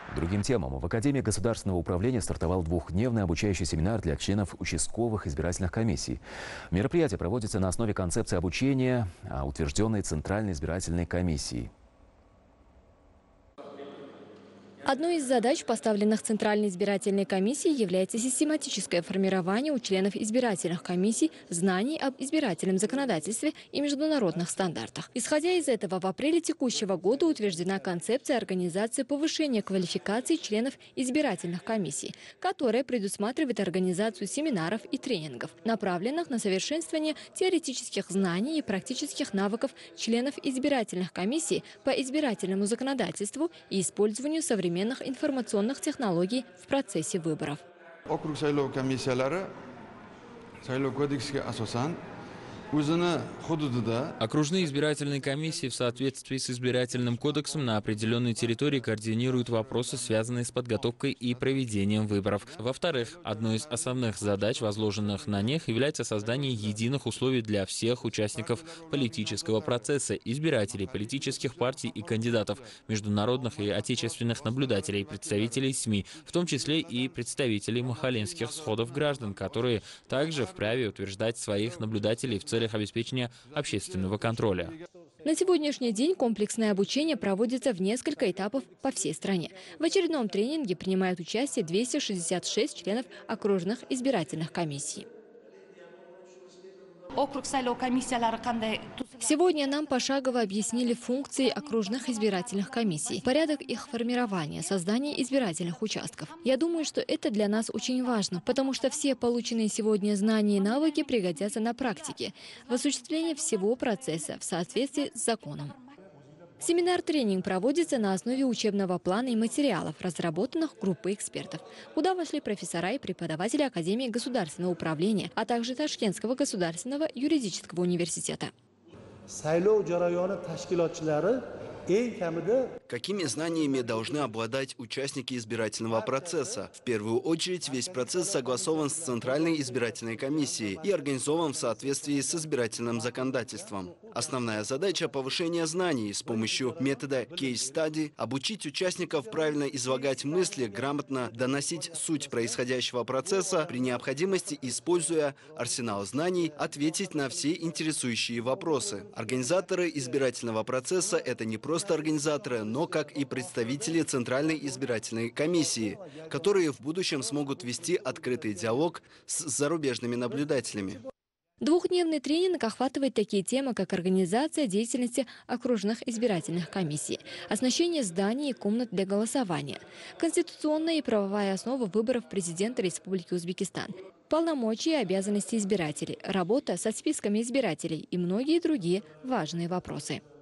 Другим темам. В Академии государственного управления стартовал двухдневный обучающий семинар для членов участковых избирательных комиссий. Мероприятие проводится на основе концепции обучения, утвержденной Центральной избирательной комиссией. Одной из задач, поставленных Центральной избирательной комиссией, является систематическое формирование у членов избирательных комиссий знаний об избирательном законодательстве и международных стандартах. Исходя из этого, в апреле текущего года утверждена концепция организации повышения квалификации членов избирательных комиссий, которая предусматривает организацию семинаров и тренингов, направленных на совершенствование теоретических знаний и практических навыков членов избирательных комиссий по избирательному законодательству и использованию современных информационных технологий в процессе выборов. Округ сайлов комиссиялары сайлов кодекске асосан o'zini hududida. Окружные избирательные комиссии в соответствии с избирательным кодексом на определенной территории координируют вопросы, связанные с подготовкой и проведением выборов. Во-вторых, одной из основных задач, возложенных на них, является создание единых условий для всех участников политического процесса, избирателей, политических партий и кандидатов, международных и отечественных наблюдателей, представителей СМИ, в том числе и представителей махалинских сходов граждан, которые также вправе утверждать своих наблюдателей в целях обеспечения общественного контроля. На сегодняшний день комплексное обучение проводится в несколько этапов по всей стране. В очередном тренинге принимают участие 266 членов окружных избирательных комиссий. Сегодня нам пошагово объяснили функции окружных избирательных комиссий, порядок их формирования, создание избирательных участков. Я думаю, что это для нас очень важно, потому что все полученные сегодня знания и навыки пригодятся на практике в осуществлении всего процесса в соответствии с законом. Семинар-тренинг проводится на основе учебного плана и материалов, разработанных группой экспертов, куда вошли профессора и преподаватели Академии государственного управления, а также Ташкентского государственного юридического университета. Какими знаниями должны обладать участники избирательного процесса? В первую очередь, весь процесс согласован с Центральной избирательной комиссией и организован в соответствии с избирательным законодательством. Основная задача – повышение знаний с помощью метода кейс-стади, обучить участников правильно излагать мысли, грамотно доносить суть происходящего процесса, при необходимости, используя арсенал знаний, ответить на все интересующие вопросы. Организаторы избирательного процесса – это не просто организаторы, но как и представители Центральной избирательной комиссии, которые в будущем смогут вести открытый диалог с зарубежными наблюдателями. Двухдневный тренинг охватывает такие темы, как организация деятельности окружных избирательных комиссий, оснащение зданий и комнат для голосования, конституционная и правовая основа выборов президента Республики Узбекистан, полномочия и обязанности избирателей, работа со списками избирателей и многие другие важные вопросы.